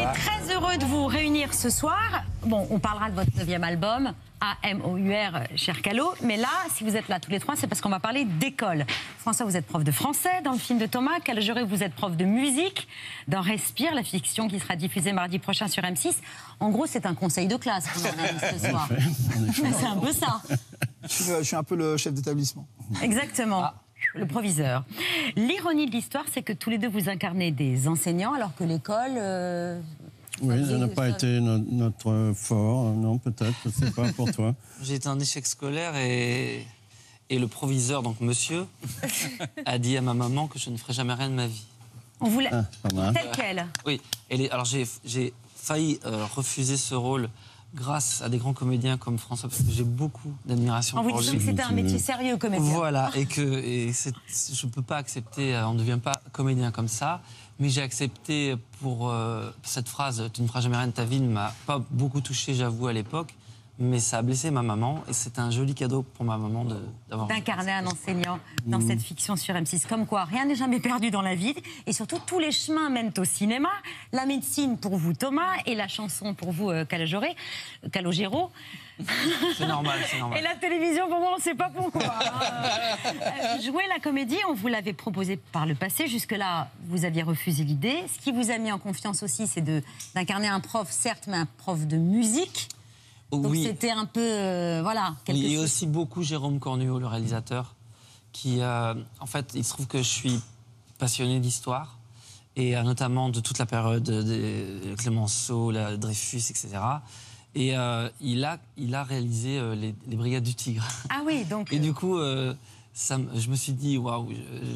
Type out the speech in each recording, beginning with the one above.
est très heureux de vous réunir ce soir. Bon, on parlera de votre 9e album, A-M-O-U-R, cher Callot. Mais là, si vous êtes là tous les trois, c'est parce qu'on va parler d'école. François, vous êtes prof de français dans le film de Thomas. Calogero, vous êtes prof de musique dans Respire, la fiction qui sera diffusée mardi prochain sur M6. En gros, c'est un conseil de classe qu'on organise ce soir. C'est un peu ça. Je suis un peu le chef d'établissement. Exactement. Le proviseur. L'ironie de l'histoire, c'est que tous les deux vous incarnez des enseignants, alors que l'école... oui, ça n'a pas été notre fort, non, peut-être, je ne sais pas, pour toi. J'ai été un échec scolaire et le proviseur, donc monsieur, a dit à ma maman que je ne ferais jamais rien de ma vie. On voulait... pas mal. Tel quel. Oui, alors j'ai failli refuser ce rôle grâce à des grands comédiens comme François, parce que j'ai beaucoup d'admiration pour lui. En vous disant que c'était un métier sérieux, comédien. Voilà, et je ne peux pas accepter, on ne devient pas comédien comme ça, mais j'ai accepté pour cette phrase, tu ne feras jamais rien de ta vie, ne m'a pas beaucoup touché, j'avoue, à l'époque, mais ça a blessé ma maman, et c'est un joli cadeau pour ma maman d'avoir... D'incarner un enseignant dans cette fiction sur M6. Comme quoi, rien n'est jamais perdu dans la vie, et surtout, tous les chemins mènent au cinéma. La médecine pour vous, Thomas, et la chanson pour vous, Calogero. C'est normal, c'est normal. Et la télévision, pour moi, on ne sait pas pourquoi. Jouer la comédie, on vous l'avait proposé par le passé. Jusque-là, vous aviez refusé l'idée. Ce qui vous a mis en confiance aussi, c'est d'incarner un prof, certes, mais un prof de musique. Donc oui. c'était un peu, voilà. Oui, il y a aussi beaucoup Jérôme Cornuau, le réalisateur, qui, en fait, il se trouve que je suis passionné d'histoire, et notamment de toute la période de Clémenceau, Dreyfus, etc. Et il a réalisé les Brigades du Tigre. Ah oui, donc... Et du coup, je me suis dit, waouh,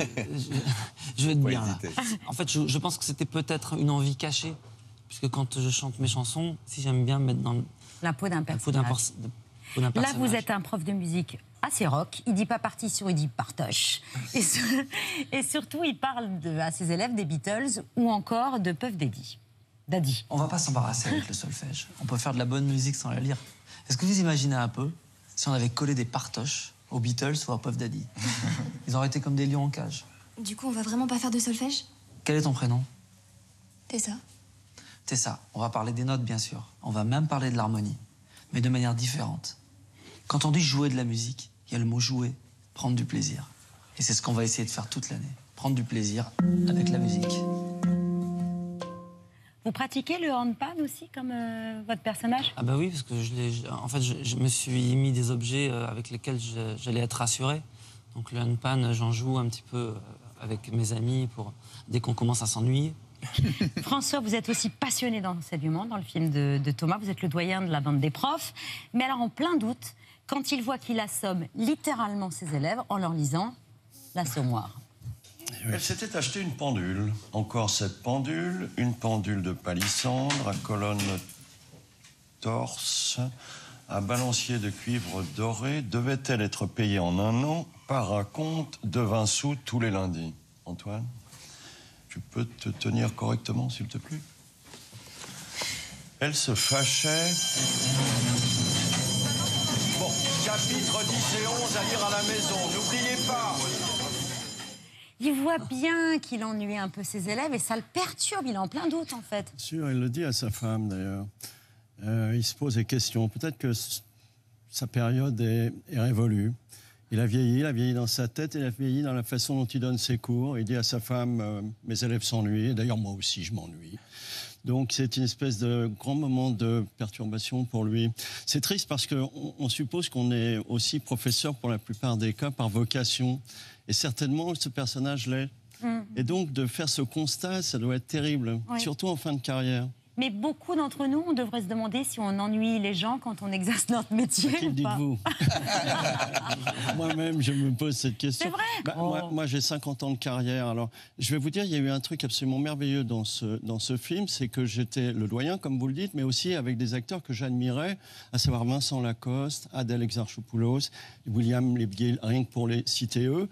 je vais être bien là. En fait, je pense que c'était peut-être une envie cachée, puisque quand je chante mes chansons, si j'aime bien me mettre dans la peau d'un personnage. Là, vous êtes un prof de musique assez rock. Il dit pas partition, il dit partoche. Et surtout, il parle à ses élèves des Beatles ou encore de Puff Daddy. On va pas s'embarrasser avec le solfège. On peut faire de la bonne musique sans la lire. Est-ce que vous imaginez un peu si on avait collé des partoches aux Beatles ou à Puff Daddy? Ils auraient été comme des lions en cage. Du coup, on va vraiment pas faire de solfège? Quel est ton prénom? Tessa. Tessa. On va parler des notes, bien sûr. On va même parler de l'harmonie, mais de manière différente. Quand on dit jouer de la musique, il y a le mot jouer, prendre du plaisir. Et c'est ce qu'on va essayer de faire toute l'année. Prendre du plaisir avec la musique. Vous pratiquez le handpan aussi, comme votre personnage? Ah bah oui, parce que en fait, je me suis mis des objets avec lesquels j'allais être rassuré. Donc le handpan, j'en joue un petit peu avec mes amis dès qu'on commence à s'ennuyer. François, vous êtes aussi passionné d'enseignement dans le film de Thomas. Vous êtes le doyen de la bande des profs. Mais alors, en plein doute, quand il voit qu'il assomme littéralement ses élèves en leur lisant l'Assommoir. Elle s'était acheté une pendule. Encore cette pendule, une pendule de palissandre à colonne torse, à balancier de cuivre doré. Devait-elle être payée en un an par un compte de 20 sous tous les lundis? Antoine, tu peux te tenir correctement, s'il te plaît? Elle se fâchait. Bon, chapitres 10 et 11 à lire à la maison. N'oubliez pas. Il voit bien qu'il ennuie un peu ses élèves et ça le perturbe. Il est en plein doute, en fait. Sûr, il le dit à sa femme, d'ailleurs. Il se pose des questions. Peut-être que sa période est révolue. Il a vieilli dans sa tête, il a vieilli dans la façon dont il donne ses cours. Il dit à sa femme, mes élèves s'ennuient, d'ailleurs moi aussi je m'ennuie. Donc c'est une espèce de grand moment de perturbation pour lui. C'est triste parce qu'on suppose qu'on est aussi professeur pour la plupart des cas par vocation. Et certainement ce personnage l'est. Et donc de faire ce constat, ça doit être terrible, oui. Surtout en fin de carrière. Mais beaucoup d'entre nous, on devrait se demander si on ennuie les gens quand on exerce notre métier. Qui le dites-vous? Moi-même, je me pose cette question. C'est vrai. Moi, j'ai 50 ans de carrière. Alors, je vais vous dire, il y a eu un truc absolument merveilleux dans ce film, c'est que j'étais le doyen, comme vous le dites, mais aussi avec des acteurs que j'admirais, à savoir Vincent Lacoste, Adèle Exarchopoulos, William Lebguil, rien que pour les citer eux,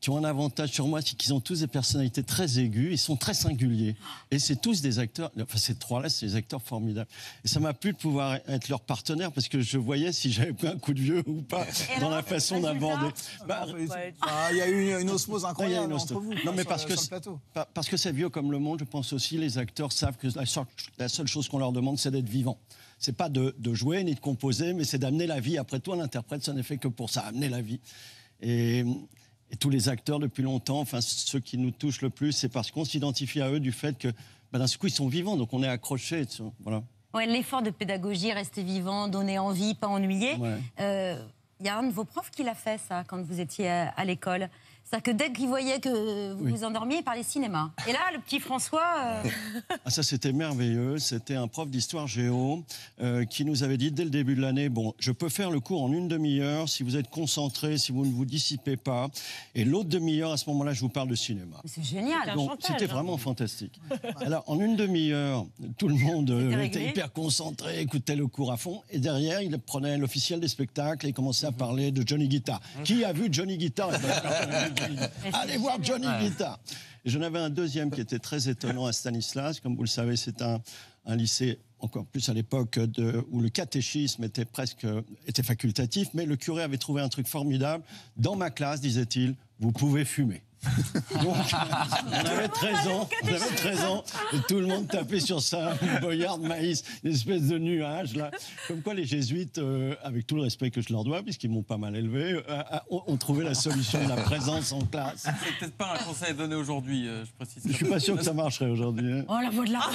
qui ont un avantage sur moi, c'est qu'ils ont tous des personnalités très aiguës, ils sont très singuliers. Et c'est tous des acteurs, enfin ces trois-là, c'est des acteurs formidables. Et ça m'a plu de pouvoir être leur partenaire parce que je voyais si j'avais pris un coup de vieux ou pas dans la façon d'aborder. Il y a eu une osmose incroyable osmose. entre vous. Non, mais sur le plateau. parce que c'est vieux comme le monde, je pense aussi les acteurs savent que la seule chose qu'on leur demande, c'est d'être vivant. C'est pas de jouer ni de composer, mais c'est d'amener la vie. Après tout, un interprète, ça n'est fait que pour ça, amener la vie. Et tous les acteurs, depuis longtemps, enfin, ceux qui nous touchent le plus, c'est parce qu'on s'identifie à eux du fait que, d'un coup, ils sont vivants, donc on est accrochés. Voilà. Ouais, l'effort de pédagogie, rester vivant, donner envie, pas ennuyer. Ouais. Il y a un de vos profs qui l'a fait, ça, quand vous étiez à l'école. C'est-à-dire que dès qu'il voyait que vous vous endormiez, il parlait cinéma. Et là, le petit François... Ah, ça, c'était merveilleux. C'était un prof d'histoire géo qui nous avait dit dès le début de l'année, bon, je peux faire le cours en une demi-heure si vous êtes concentré, si vous ne vous dissipez pas. Et l'autre demi-heure, à ce moment-là, je vous parle de cinéma. C'est génial. Donc, c'était vraiment fantastique. Alors, en une demi-heure, tout le monde était hyper concentré, écoutait le cours à fond. Et derrière, il prenait l'officiel des spectacles et commençait à parler de Johnny Guitar. Qui a vu Johnny Guitar? Allez voir Johnny Guitar. Et j'en avais un deuxième qui était très étonnant à Stanislas. Comme vous le savez, c'est un lycée, encore plus à l'époque, où le catéchisme était facultatif. Mais le curé avait trouvé un truc formidable. Dans ma classe, disait-il, vous pouvez fumer. Donc, on avait 13 ans, et tout le monde tapait sur ça, une boyarde maïs, une espèce de nuage, là. Comme quoi les jésuites, avec tout le respect que je leur dois, puisqu'ils m'ont pas mal élevé, ont trouvé la solution de la présence en classe. C'est peut-être pas un conseil à donner aujourd'hui, je précise. Je suis pas sûr que ça marcherait aujourd'hui. Hein. Oh, la voix de la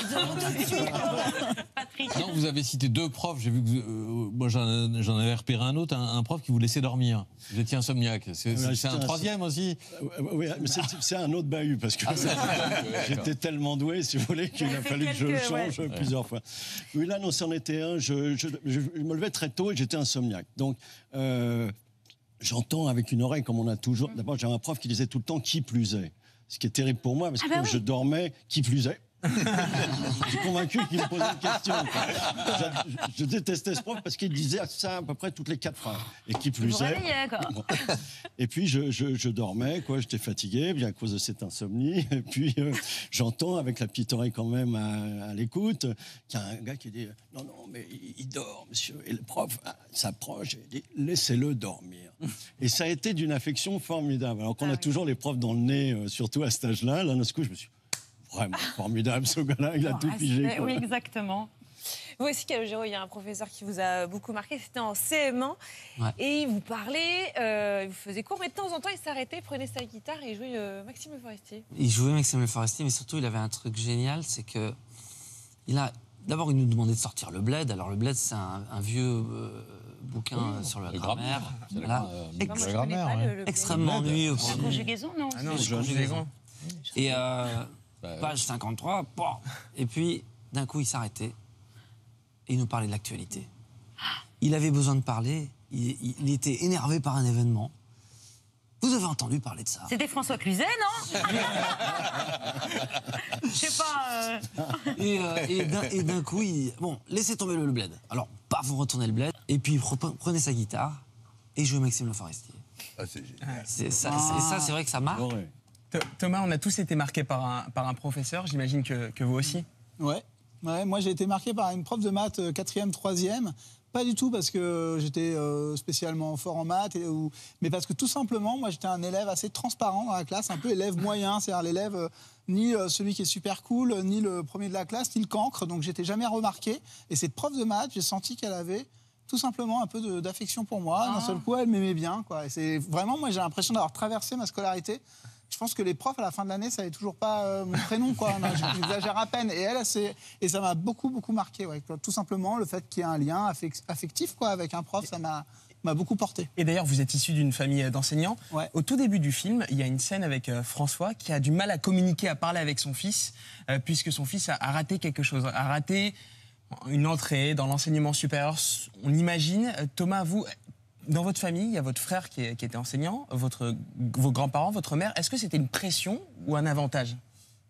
Patrick. Non, vous avez cité deux profs. J'ai vu que moi j'en avais repéré un autre, un prof qui vous laissait dormir. Vous étiez insomniaque. C'est un troisième aussi. Oui, mais c'est un autre bahut parce que j'étais tellement doué, si vous voulez, qu'il a fallu que je le change plusieurs fois. Oui, là, non, c'en était un. Je me levais très tôt et j'étais insomniaque. Donc, j'entends avec une oreille, comme on a toujours. D'abord, j'avais un prof qui disait tout le temps qui plus est. Ce qui est terrible pour moi, parce que je dormais, qui plus est. Je suis convaincu qu'il me posait une question. Je détestais ce prof parce qu'il disait ça à peu près toutes les 4 phrases. Et qui plus est. Et puis je dormais, quoi. J'étais fatigué, bien à cause de cette insomnie. Et puis j'entends avec la petite oreille quand même à l'écoute qu'il y a un gars qui dit non, mais il dort, monsieur. Et le prof s'approche et dit laissez-le dormir. Et ça a été d'une affection formidable. Alors qu'on a toujours les profs dans le nez, surtout à cet âge-là. Là, d'un coup, je me suis vraiment formidable, ce gars-là, il a tout pigé. Oui, exactement. Vous aussi, Calogero, il y a un professeur qui vous a beaucoup marqué, c'était en CM1, et il vous parlait, il vous faisait cours, mais de temps en temps, il s'arrêtait, prenait sa guitare et jouait Maxime Le Forestier. Il jouait Maxime Le Forestier, mais surtout, il avait un truc génial, c'est que d'abord, il nous demandait de sortir le Bled. Alors, le Bled, c'est un vieux bouquin sur la grammaire. Extrêmement ennuyeux. La conjugaison, non? Ah non, c'est conjugaison. Et page 53, et puis d'un coup il s'arrêtait et il nous parlait de l'actualité. Il avait besoin de parler, il était énervé par un événement. Vous avez entendu parler de ça? C'était François Cluzet, non? Je sais pas. Et d'un coup, laissez tomber le Bled. Alors, paf, vous retournez le Bled, et puis il prenait sa guitare et jouait Maxime Le Forestier. Ah, c'est génial. Et ça, c'est vrai que ça marque. Thomas, on a tous été marqués par un professeur, j'imagine que vous aussi. Ouais, moi j'ai été marqué par une prof de maths 4e, 3e. Pas du tout parce que j'étais spécialement fort en maths, mais parce que tout simplement, moi j'étais un élève assez transparent dans la classe, un peu élève moyen, c'est-à-dire l'élève ni celui qui est super cool, ni le premier de la classe, ni le cancre, donc j'étais jamais remarqué. Et cette prof de maths, j'ai senti qu'elle avait tout simplement un peu d'affection pour moi. D'un seul coup, elle m'aimait bien, quoi. Et c'est vraiment, moi j'ai l'impression d'avoir traversé ma scolarité. Je pense que les profs, à la fin de l'année, ne savaient toujours pas mon prénom, quoi. J'exagère à peine. Et ça m'a beaucoup, beaucoup marqué. Ouais. Tout simplement, le fait qu'il y ait un lien affectif, quoi, avec un prof, ça m'a beaucoup porté. Et d'ailleurs, vous êtes issu d'une famille d'enseignants. Ouais. Au tout début du film, il y a une scène avec François qui a du mal à communiquer, à parler avec son fils, puisque son fils a raté quelque chose, a raté une entrée dans l'enseignement supérieur. On imagine, Thomas, vous... Dans votre famille, il y a votre frère qui était enseignant, vos grands-parents, votre mère. Est-ce que c'était une pression ou un avantage?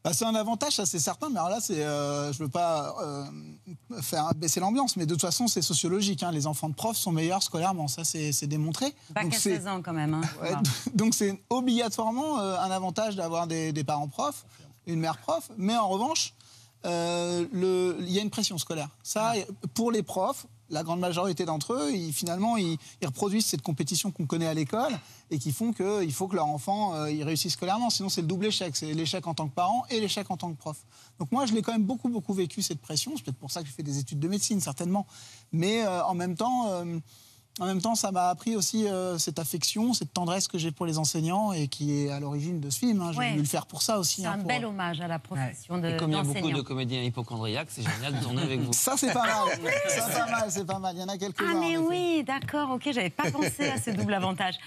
C'est un avantage, ça c'est certain, mais alors là, je veux pas faire baisser l'ambiance, mais de toute façon, c'est sociologique. Hein. Les enfants de profs sont meilleurs scolairement, ça c'est démontré. Pas qu'à 16 ans quand même. Hein. Ouais, donc c'est obligatoirement un avantage d'avoir des parents profs, une mère prof, mais en revanche, il y a une pression scolaire. Ça, pour les profs, la grande majorité d'entre eux, finalement, ils reproduisent cette compétition qu'on connaît à l'école et qui font qu'il faut que leur enfant il réussisse scolairement. Sinon, c'est le double échec. C'est l'échec en tant que parent et l'échec en tant que prof. Donc moi, je l'ai quand même beaucoup vécu, cette pression. C'est peut-être pour ça que j'ai fait des études de médecine, certainement. Mais en même temps, ça m'a appris aussi cette affection, cette tendresse que j'ai pour les enseignants et qui est à l'origine de ce film. Hein. J'ai voulu le faire pour ça aussi. C'est un bel hommage à la profession d'enseignant. Et comme il y a beaucoup de comédiens hypochondriaques, c'est génial de tourner avec vous. Ça, c'est pas mal. C'est pas mal. Il y en a quelques-uns. Ah, mais oui, d'accord, ok, j'avais pas pensé à ce double avantage.